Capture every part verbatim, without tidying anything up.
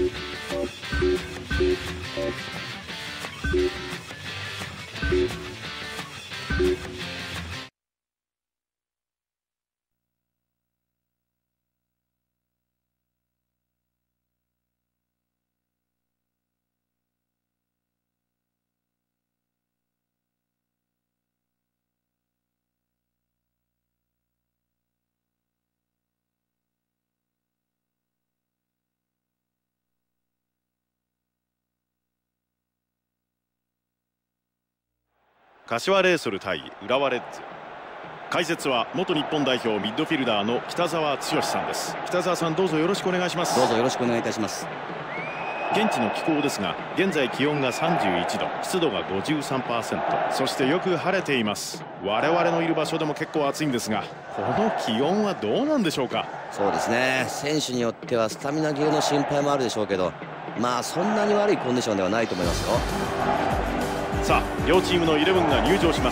柏レイソル対浦和レッズ。解説は元日本代表ミッドフィルダーの北澤剛さんです。北澤さん、どうぞよろしくお願いします。 どうぞよろしくお願いいたします。 現地の気候ですが、現在気温がさんじゅういちど、湿度が ごじゅうさんパーセント、そしてよく晴れています。我々のいる場所でも結構暑いんですが、この気温はどうなんでしょうか。 そうですね、選手によってはスタミナ切れの心配もあるでしょうけど、まあそんなに悪いコンディションではないと思いますよ。 さあ、両チームのイレブンが入場します。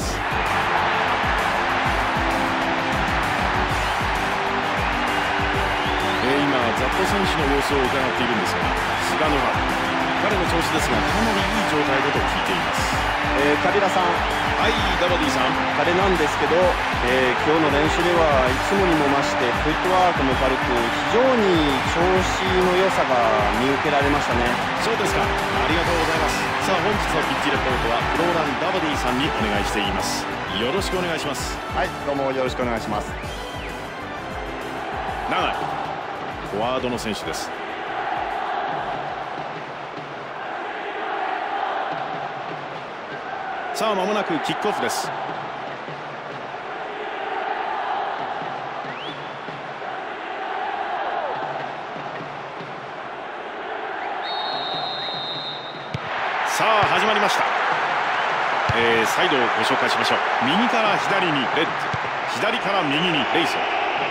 えー、今ザット選手の様子を伺っているんですが、菅野は彼の調子ですがかなりいい状態だと聞いています。 えー、カビラさん。 はい、ダバディさん。 彼なんですけど、えー、今日の練習ではいつもにも増してフットワークも軽く、非常に調子の良さが見受けられましたね。 そうですか、ありがとうございます。さあ、本日のピッチレポートはローラン・ダバディさんにお願いしています。よろしくお願いします。 はい、どうもよろしくお願いします。 永井、フォワードの選手です。さあ、間もなくキックオフです。さあ、始まりました。えー、サイドをご紹介しましょう。右から左にレッズ、左から右にレイソル。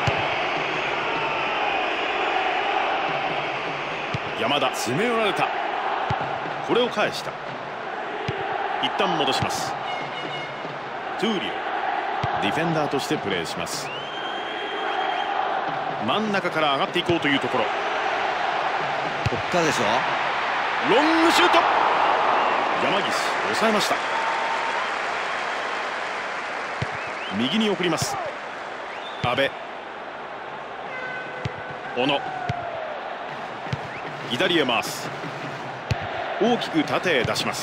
山田、詰め寄られた。これを返した。一旦戻します。トゥーリオ、ディフェンダーとしてプレーします。真ん中から上がっていこうというところ。 こっからでしょ。 ロングシュート。山岸、抑えました。右に送ります。阿部、小野、左へ回す。大きく縦へ出します。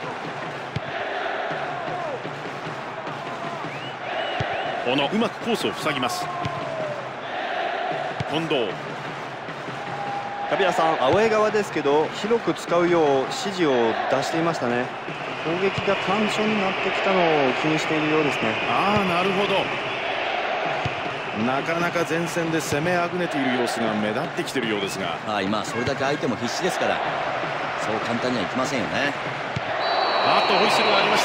小野、うまくコースを塞ぎます。近藤。 カビラさん、アウェー側ですけど広く使うよう指示を出していましたね。攻撃が単調になってきたのを気にしているようですね。 ああ、なるほど。なかなか前線で攻めあぐねている様子が目立ってきているようですが、 はい、まあそれだけ相手も必死ですから、そう簡単にはいきませんよね。 あっとホイッスルがありました。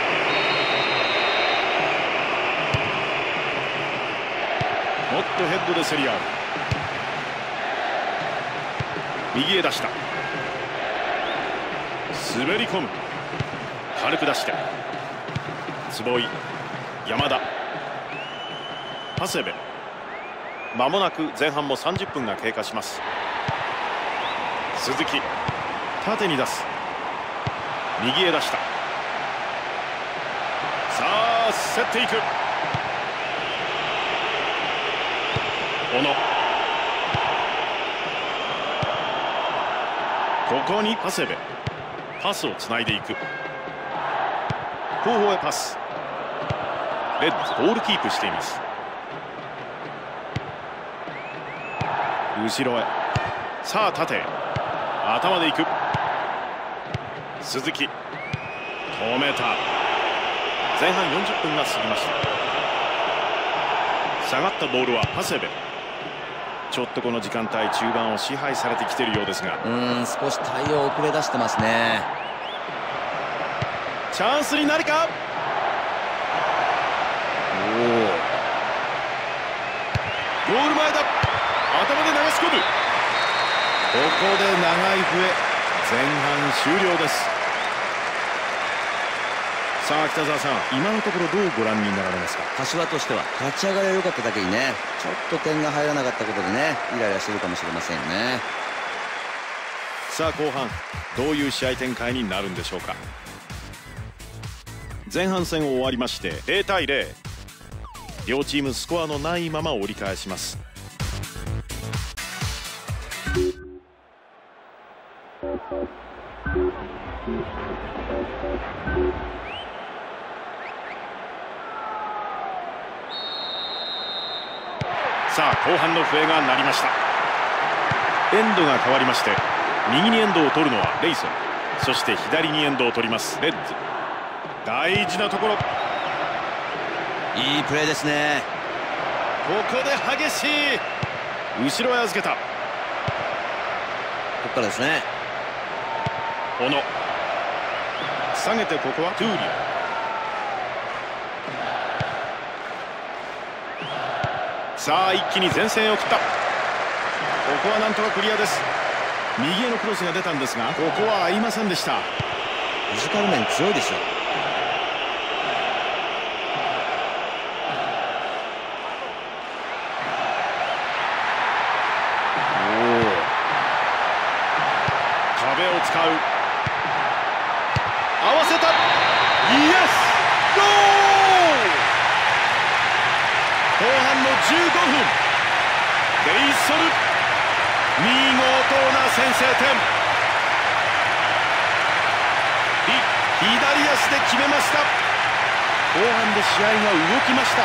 もっとヘッドで競り合う。右へ出した。滑り込む。軽く出して坪井、山田、長谷部。まもなく前半もさんじゅっぷんが経過します。鈴木、縦に出す。右へ出した。さあ、競っていく。小野、ここに長谷部。パスをつないでいく。後方へパス。レッズボールキープしています。後ろへ。さあ、縦へ。頭でいく。鈴木、止めた。前半よんじゅっぷんが過ぎました。下がったボールは長谷部。ちょっとこの時間帯中盤を支配されてきているようですが、 うーん、少し対応遅れ出してますね。 チャンスになるか。おお、ゴール前だ。頭で流し込む。ここで長い笛。前半終了です。さあ、北澤さん、今のところどうご覧になられますか。 柏としては立ち上がりが良かっただけにね、ちょっと点が入らなかったことでね、イライラしてるかもしれませんよね。 さあ後半どういう試合展開になるんでしょうか。前半戦終わりましてゼロたいゼロ、両チームスコアのないまま折り返します。さあ後半の笛が鳴りました。エンドが変わりまして、右にエンドを取るのはレイソン、そして左にエンドを取りますレッズ。大事なところ、 いいプレーですね。 ここで激しい、後ろへ預けた。 ここからですね。 小野下げて、ここはトゥーリオ。さあ一気に前線を切った。ここはなんとかクリアです。右へのクロスが出たんですが、ここは合いませんでした。 フィジカル面強いですよ。 壁を使う、合わせた、イエスゴール。後半のじゅうごふん、レイソル見事な先制点。左足で決めました。後半で試合が動きました。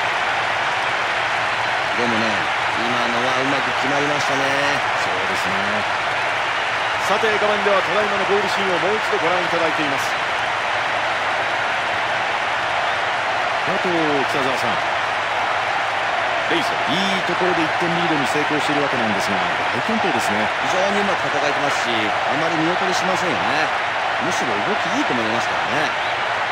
でもね、今のはうまく決まりましたね。 そうですね。さて画面ではただいまのゴールシーンをもう一度ご覧いただいています。あと北澤さん、レイソンいいところでいってんリードに成功しているわけなんですが、大健闘ですね。 非常にうまく戦えてますし、あまり見劣りしませんよね。むしろ動きいいと思いますからね。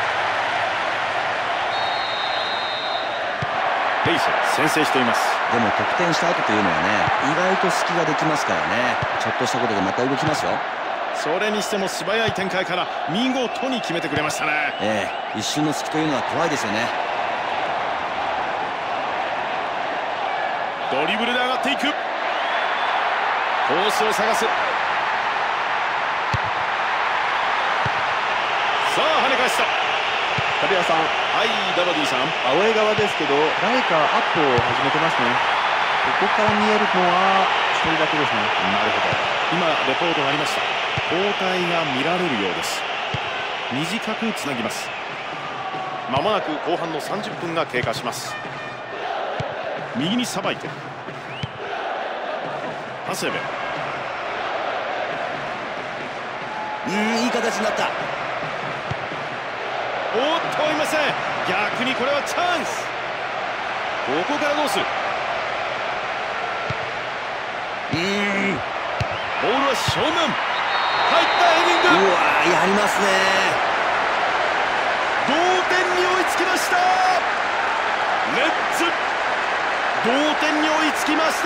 レイソン先制しています。 でも得点した後というのはね、意外と隙ができますからね。ちょっとしたことでまた動きますよ。 それにしても素早い展開から見事に決めてくれましたね。 ええ、一瞬の隙というのは怖いですよね。 ドリブルで上がっていく、コースを探す。さあ跳ね返した。 旅屋さん、 はい、ダバディさん、 アウェー側ですけど、誰かアップを始めてますね。ここから見えるのはひとりだけですね。 なるほど、今レポートがありました。交代が見られるようです。短くつなぎます。まもなく後半のさんじゅっぷんが経過します。右にさばいて長谷部、 うん、いい形になった。 おっといません。逆にこれはチャンス。ここからどうする。 うん、 ボールは正面、入ったヘディング。 うわー、やりますね。 同点に追いつきました。レッズ同点に追いつきました。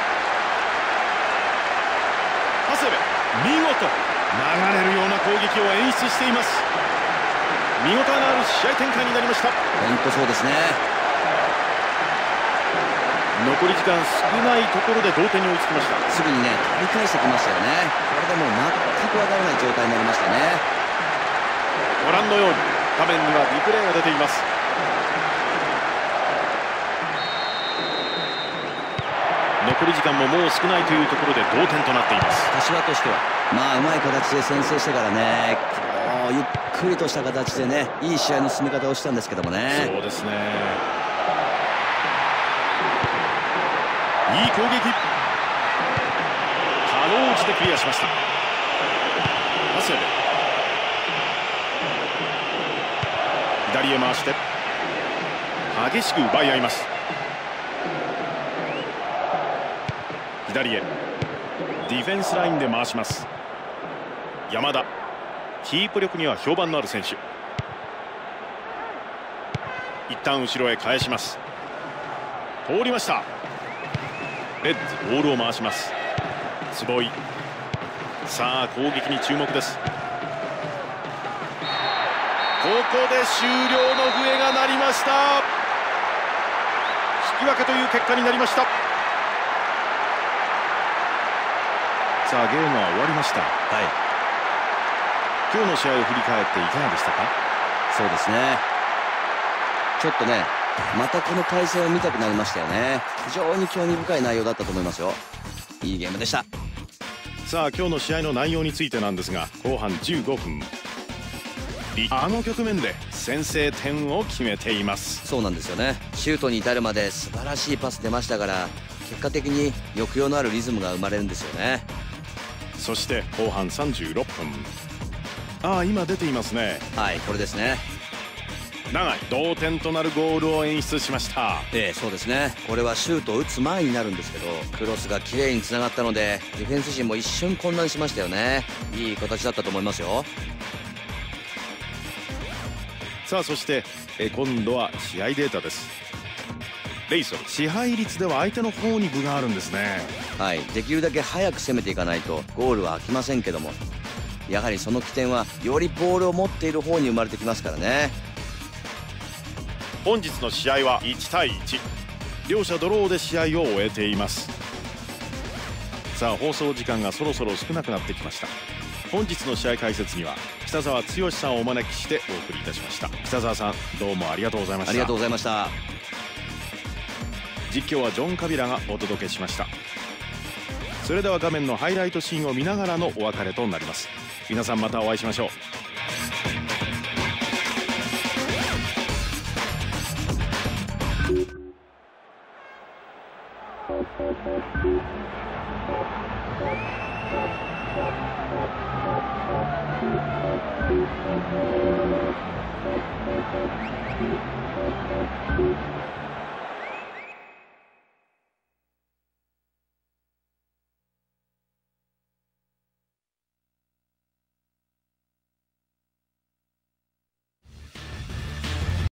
長谷部見事、流れるような攻撃を演出しています。見応えのある試合展開になりました。 本当そうですね。 残り時間少ないところで同点に追いつきました。 すぐにね、取り返してきましたよね。これでもう全くわからない状態になりましたね。 ご覧のように画面にはリプレイが出ています。残り時間ももう少ないというところで同点となっています。 柏としてはまあうまい形で先制してからね、こうゆっくりとした形でね、いい試合の進み方をしたんですけどもね。 そうですね、いい攻撃、かろうじてクリアしました。長谷部左へ回して激しく奪い合います。左へディフェンスラインで回します。山田、キープ力には評判のある選手。一旦後ろへ返します。通りました。レッズボールを回します。坪井、さあ攻撃に注目です。ここで終了の笛が鳴りました。引き分けという結果になりました。 さあゲームは終わりました。 はい、 今日の試合を振り返っていかがでしたか？ そうですね、ちょっとねまたこの対戦を見たくなりましたよね。非常に興味深い内容だったと思いますよ。いいゲームでした。 さあ今日の試合の内容についてなんですが、後半じゅうごふん、あの局面で先制点を決めています。 そうなんですよね。シュートに至るまで素晴らしいパス出ましたから、結果的に抑揚のあるリズムが生まれるんですよね。 そして後半さんじゅうろっぷん、ああ今出ていますね。 はい、これですね。 長い同点となるゴールを演出しました。 ええ、そうですね。これはシュートを打つ前になるんですけど、クロスが綺麗につながったのでディフェンス陣も一瞬混乱しましたよね。いい形だったと思いますよ。 さあそしてえ今度は試合データです。レイソル、支配率では相手の方に分があるんですね。 はい、できるだけ早く攻めていかないとゴールは開きませんけども、やはりその起点はよりボールを持っている方に生まれてきますからね。 本日の試合はいちたいいち、両者ドローで試合を終えています。さあ放送時間がそろそろ少なくなってきました。本日の試合解説には北澤剛さんをお招きしてお送りいたしました。北澤さんどうもありがとうございました。 ありがとうございました。 実況はジョン・カビラがお届けしました。それでは画面のハイライトシーンを見ながらのお別れとなります。皆さんまたお会いしましょう。